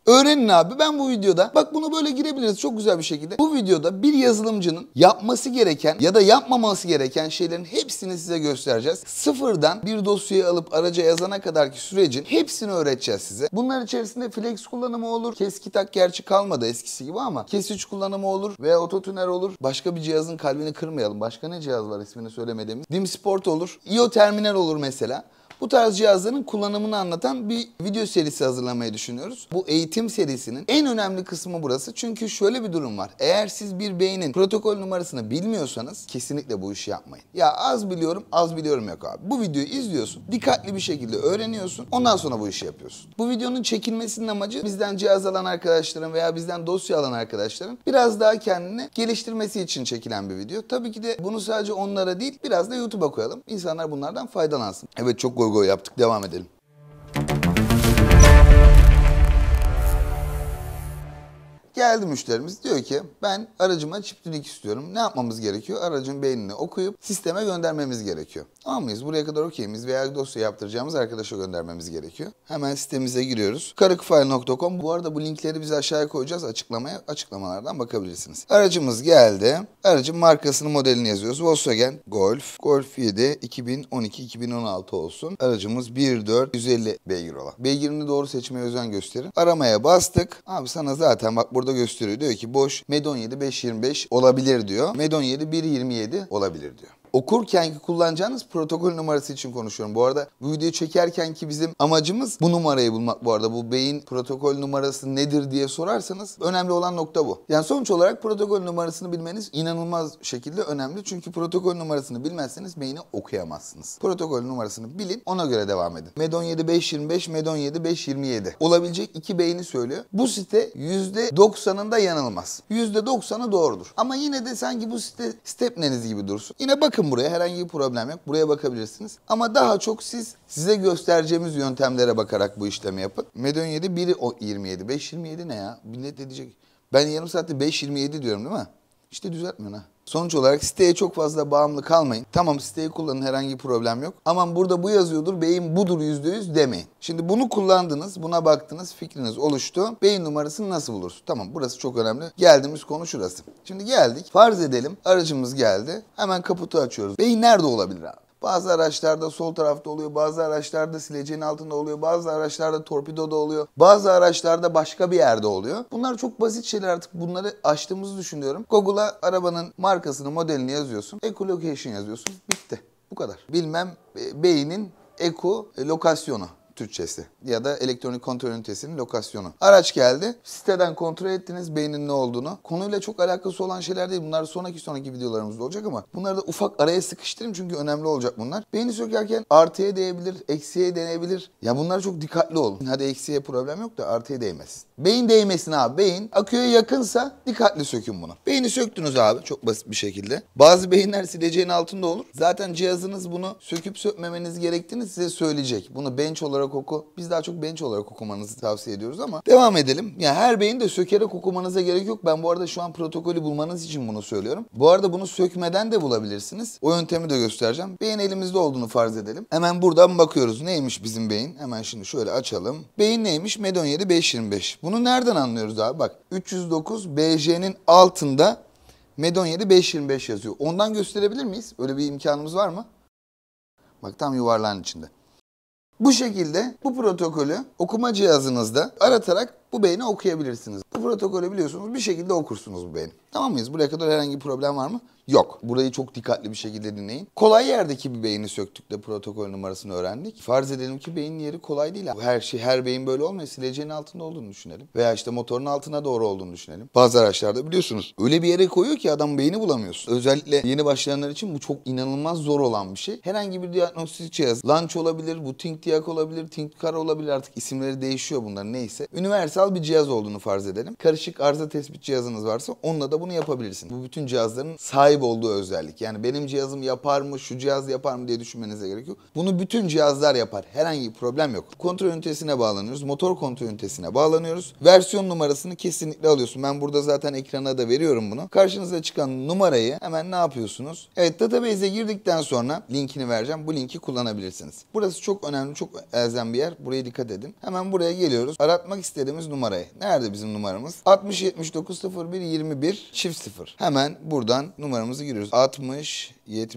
Öğrenin abi. Ben bu videoda bak bunu böyle girebiliriz çok güzel bir şekilde. Bu videoda bir yazılımcının yapması gereken ya da yapmaması gereken şeylerin hepsini size göstereceğiz. Sıfırdan bir dosyayı alıp araca yazana kadarki sürecin hepsini öğreteceğiz size. Bunlar içerisinde flex kullanımı olur. Keskitak gerçi kalmadı eskisi gibi ama kes kullanımı olur veya ototuner olur. Başka bir cihazın kalbini kırmayalım. Başka ne cihaz var ismini söylemediğimiz? Dim Sport olur. IO Terminal olur mesela. Bu tarz cihazların kullanımını anlatan bir video serisi hazırlamayı düşünüyoruz. Bu eğitim serisinin en önemli kısmı burası. Çünkü şöyle bir durum var. Eğer siz bir beynin protokol numarasını bilmiyorsanız kesinlikle bu işi yapmayın. Ya az biliyorum, az biliyorum yok abi. Bu videoyu izliyorsun, dikkatli bir şekilde öğreniyorsun, ondan sonra bu işi yapıyorsun. Bu videonun çekilmesinin amacı bizden cihaz alan arkadaşların veya bizden dosya alan arkadaşların biraz daha kendini geliştirmesi için çekilen bir video. Tabii ki de bunu sadece onlara değil, biraz da YouTube'a koyalım. İnsanlar bunlardan faydalansın. Evet, çok goy goy yaptık. Devam edelim. Geldi müşterimiz diyor ki ben aracıma çip tuning istiyorum. Ne yapmamız gerekiyor? Aracın beynini okuyup sisteme göndermemiz gerekiyor. Tamam mıyız? Buraya kadar okeyimiz veya dosya yaptıracağımız arkadaşa göndermemiz gerekiyor. Hemen sitemize giriyoruz. karıkfile.com. Bu arada bu linkleri biz aşağıya koyacağız açıklamaya. Açıklamalardan bakabilirsiniz. Aracımız geldi. Aracın markasını, modelini yazıyoruz. Volkswagen Golf. Golf 7 2012-2016 olsun. Aracımız 1.4 150 beygir olan. Beygirini doğru seçmeye özen gösterin. Aramaya bastık. Abi sana zaten bak burada gösteriyor. Diyor ki boş Med 17 525 olabilir diyor. Med 17 127 olabilir diyor. Okurkenki kullanacağınız protokol numarası için konuşuyorum. Bu arada bu videoyu çekerkenki bizim amacımız bu numarayı bulmak bu arada. Bu beyin protokol numarası nedir diye sorarsanız önemli olan nokta bu. Yani sonuç olarak protokol numarasını bilmeniz inanılmaz şekilde önemli. Çünkü protokol numarasını bilmezseniz beyni okuyamazsınız. Protokol numarasını bilin, ona göre devam edin. Med 17 525, Med 17 527 olabilecek iki beyni söylüyor. Bu site %90'ında yanılmaz. %90'ı doğrudur. Ama yine de sanki bu site stepneniz gibi dursun. Yine bakın buraya, herhangi bir problem yok. Buraya bakabilirsiniz. Ama daha çok size göstereceğimiz yöntemlere bakarak bu işlemi yapın. Med 17 1.27. 5.27 ne ya? Millet ne diyecek? Ben yarım saatte 5.27 diyorum değil mi? İşte düzeltmiyorsun ha. Sonuç olarak siteye çok fazla bağımlı kalmayın. Tamam, siteyi kullanın, herhangi bir problem yok. Aman burada bu yazıyordur, beyin budur %100 demeyin. Şimdi bunu kullandınız, buna baktınız, fikriniz oluştu. Beyin numarasını nasıl bulursun? Tamam, burası çok önemli. Geldiğimiz konu şurası. Şimdi geldik. Farz edelim aracımız geldi. Hemen kaputu açıyoruz. Beyin nerede olabilir abi? Bazı araçlarda sol tarafta oluyor, bazı araçlarda sileceğin altında oluyor, bazı araçlarda torpidoda oluyor, bazı araçlarda başka bir yerde oluyor. Bunlar çok basit şeyler, artık bunları açtığımızı düşünüyorum. Google'a arabanın markasını, modelini yazıyorsun, ecolocation yazıyorsun, bitti. Bu kadar. Bilmem beynin ekolokasyonu. Türkçesi ya da elektronik kontrol ünitesinin lokasyonu. Araç geldi. Siteden kontrol ettiniz beynin ne olduğunu. Konuyla çok alakası olan şeyler değil. Bunlar sonraki videolarımızda olacak ama bunları da ufak araya sıkıştırayım çünkü önemli olacak bunlar. Beyni sökerken artıya değebilir, eksiye değebilir. Ya bunlar çok dikkatli olun. Hadi eksiye problem yok da artıya değmesin. Beyin değmesin abi. Beyin aküye yakınsa dikkatli sökün bunu. Beyni söktünüz abi çok basit bir şekilde. Bazı beyinler sileceğin altında olur. Zaten cihazınız bunu söküp sökmemeniz gerektiğini size söyleyecek. Bunu bench olarak oku. Biz daha çok bench olarak okumanızı tavsiye ediyoruz ama devam edelim. Yani her beyin de sökerek okumanıza gerek yok. Ben bu arada şu an protokolü bulmanız için bunu söylüyorum. Bu arada bunu sökmeden de bulabilirsiniz. O yöntemi de göstereceğim. Beyin elimizde olduğunu farz edelim. Hemen buradan bakıyoruz. Neymiş bizim beyin? Hemen şimdi şöyle açalım. Beyin neymiş? Med 17 525. Bunu nereden anlıyoruz abi? Bak 309 BJ'nin altında Med 17 525 yazıyor. Ondan gösterebilir miyiz? Öyle bir imkanımız var mı? Bak tam yuvarlağın içinde. Bu şekilde bu protokolü okuma cihazınızda aratarak bu beyni okuyabilirsiniz. Bu protokolü biliyorsunuz, bir şekilde okursunuz bu beyni. Tamam mıyız? Buraya kadar herhangi bir problem var mı? Yok. Burayı çok dikkatli bir şekilde dinleyin. Kolay yerdeki bir beyni söktük de protokol numarasını öğrendik. Farz edelim ki beynin yeri kolay değil. Her beyin böyle olmuyor. Sileceğin altında olduğunu düşünelim. Veya işte motorun altına doğru olduğunu düşünelim. Bazı araçlarda biliyorsunuz öyle bir yere koyuyor ki adam beyni bulamıyorsun. Özellikle yeni başlayanlar için bu çok inanılmaz zor olan bir şey. Herhangi bir diagnostik cihaz. Launch olabilir, bu Think Diag olabilir, Think Car olabilir, artık isimleri değişiyor bunların, neyse. Universal bir cihaz olduğunu farz edelim. Karışık arıza tespit cihazınız varsa onunla da bunu yapabilirsiniz. Bu bütün cihazların sahip olduğu özellik. Yani benim cihazım yapar mı, şu cihaz yapar mı diye düşünmenize gerek yok. Bunu bütün cihazlar yapar. Herhangi bir problem yok. Kontrol ünitesine bağlanıyoruz. Motor kontrol ünitesine bağlanıyoruz. Versiyon numarasını kesinlikle alıyorsun. Ben burada zaten ekrana da veriyorum bunu. Karşınıza çıkan numarayı hemen ne yapıyorsunuz? Evet, database'e girdikten sonra linkini vereceğim. Bu linki kullanabilirsiniz. Burası çok önemli, çok elzem bir yer. Buraya dikkat edin. Hemen buraya geliyoruz. Aratmak istediğimiz numarayı. Nerede bizim numaramız? 60 79 01 21 çift 0. Hemen buradan numaramızı giriyoruz. 60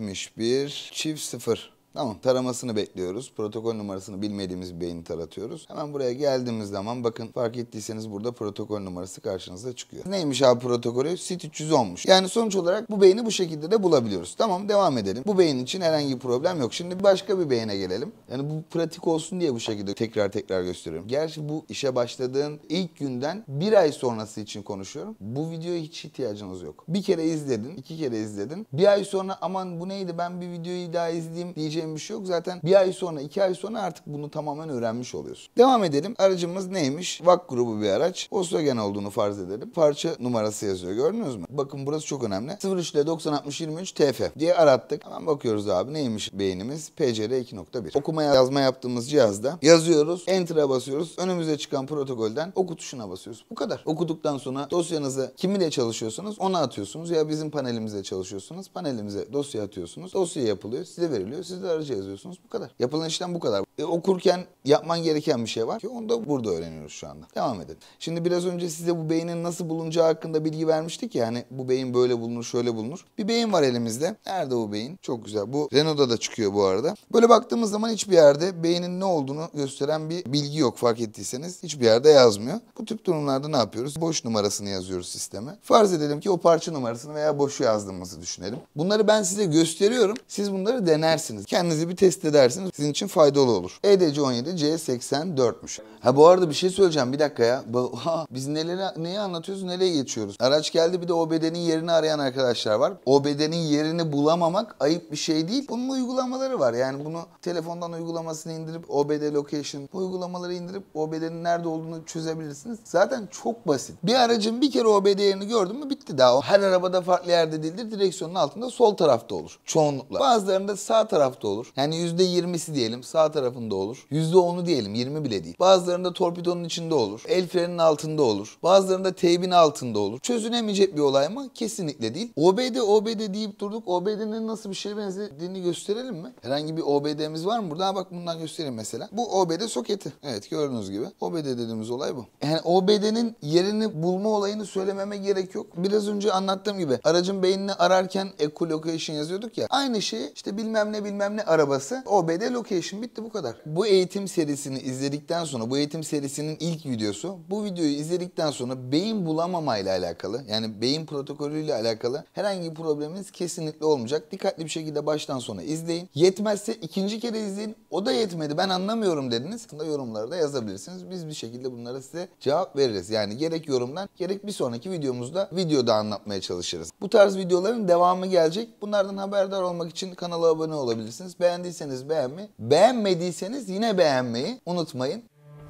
71 çift 0. Tamam, taramasını bekliyoruz. Protokol numarasını bilmediğimiz bir beyni taratıyoruz. Hemen buraya geldiğimiz zaman bakın fark ettiyseniz burada protokol numarası karşınıza çıkıyor. Neymiş abi protokolü? SIT 310'muş. Yani sonuç olarak bu beyni bu şekilde de bulabiliyoruz. Tamam, devam edelim. Bu beyin için herhangi bir problem yok. Şimdi başka bir beyine gelelim. Yani bu pratik olsun diye bu şekilde tekrar gösteriyorum. Gerçi bu işe başladığın ilk günden bir ay sonrası için konuşuyorum. Bu videoya hiç ihtiyacınız yok. Bir kere izledin, 2 kere izledin. Bir ay sonra aman bu neydi ben bir videoyu daha izleyeyim diyeceğim bir şey yok. Zaten bir ay sonra, 2 ay sonra artık bunu tamamen öğrenmiş oluyorsun. Devam edelim. Aracımız neymiş? VAK grubu bir araç. Volkswagen olduğunu farz edelim. Parça numarası yazıyor. Gördünüz mü? Bakın burası çok önemli. 03 ile 90 60 23 TF diye arattık. Hemen bakıyoruz abi. Neymiş beynimiz? PCR 2.1. Okuma yazma yaptığımız cihazda yazıyoruz. Enter'a basıyoruz. Önümüze çıkan protokolden oku tuşuna basıyoruz. Bu kadar. Okuduktan sonra dosyanızı kiminle çalışıyorsanız ona atıyorsunuz. Ya bizim panelimizle çalışıyorsunuz. Panelimize dosya atıyorsunuz. Dosya yapılıyor. Size veriliyor. Siz de aracı yazıyorsunuz. Bu kadar. Yapılan işlem bu kadar. Okurken yapman gereken bir şey var ki onu da burada öğreniyoruz şu anda. Devam edelim. Şimdi biraz önce size bu beynin nasıl bulunacağı hakkında bilgi vermiştik ya. Hani bu beyin böyle bulunur, şöyle bulunur. Bir beyin var elimizde. Nerede bu beyin? Çok güzel. Bu Renault'da da çıkıyor bu arada. Böyle baktığımız zaman hiçbir yerde beynin ne olduğunu gösteren bir bilgi yok fark ettiyseniz. Hiçbir yerde yazmıyor. Bu tip durumlarda ne yapıyoruz? Boş numarasını yazıyoruz sisteme. Farz edelim ki o parça numarasını veya boşu yazdığımızı düşünelim. Bunları ben size gösteriyorum. Siz bunları denersiniz. Kendinizi bir test edersiniz. Sizin için faydalı olur. EDC 17 C84'müş. Ha bu arada bir şey söyleyeceğim. Bir dakika ya. Biz neyi anlatıyoruz, nereye geçiyoruz? Araç geldi bir de OBD'nin yerini arayan arkadaşlar var. OBD'nin yerini bulamamak ayıp bir şey değil. Bunun uygulamaları var. Yani bunu telefondan uygulamasını indirip OBD location uygulamaları indirip OBD'nin nerede olduğunu çözebilirsiniz. Zaten çok basit. Bir aracın bir kere OBD yerini gördün mü bitti daha. Her arabada farklı yerde değildir. Direksiyonun altında sol tarafta olur. Çoğunlukla. Bazılarında sağ tarafta olur. Yani %20'si diyelim sağ tarafında olur. %10'u diyelim 20 bile değil. Bazılarında torpidonun içinde olur. El frenin altında olur. Bazılarında teybin altında olur. Çözülemeyecek bir olay mı? Kesinlikle değil. OBD deyip durduk. OBD'nin nasıl bir şeye benzediğini gösterelim mi? Herhangi bir OBD'miz var mı burada? Ha bak bundan göstereyim mesela. Bu OBD soketi. Evet gördüğünüz gibi. OBD dediğimiz olay bu. Yani OBD'nin yerini bulma olayını söylememe gerek yok. Biraz önce anlattığım gibi aracın beynini ararken echolocation yazıyorduk ya. Aynı şeyi işte bilmem ne arabası OBD location bitti bu kadar. Bu eğitim serisini izledikten sonra bu eğitim serisinin ilk videosu. Bu videoyu izledikten sonra beyin bulamamayla alakalı yani beyin protokolüyle alakalı herhangi bir probleminiz kesinlikle olmayacak. Dikkatli bir şekilde baştan sona izleyin. Yetmezse ikinci kere izleyin. O da yetmedi ben anlamıyorum dediniz. Bunda yorumlarda yazabilirsiniz. Biz bir şekilde bunlara size cevap veririz. Yani gerek yorumdan gerek bir sonraki videoda anlatmaya çalışırız. Bu tarz videoların devamı gelecek. Bunlardan haberdar olmak için kanala abone olabilirsiniz. Beğendiyseniz beğenmeyi, beğenmediyseniz yine beğenmeyi unutmayın.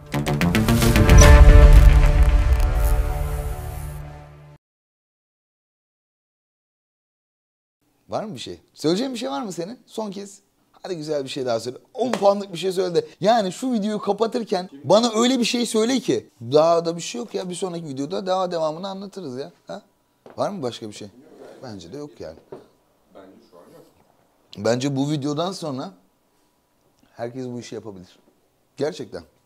Var mı bir şey? Söyleyeceğin bir şey var mı senin? Son kez. Hadi güzel bir şey daha söyle. 10 puanlık bir şey söyle de. Yani şu videoyu kapatırken bana öyle bir şey söyle ki. Daha da bir şey yok ya. Bir sonraki videoda daha devamını anlatırız ya. Ha? Var mı başka bir şey? Bence de yok yani. Bence şu an yok. Bence bu videodan sonra herkes bu işi yapabilir. Gerçekten.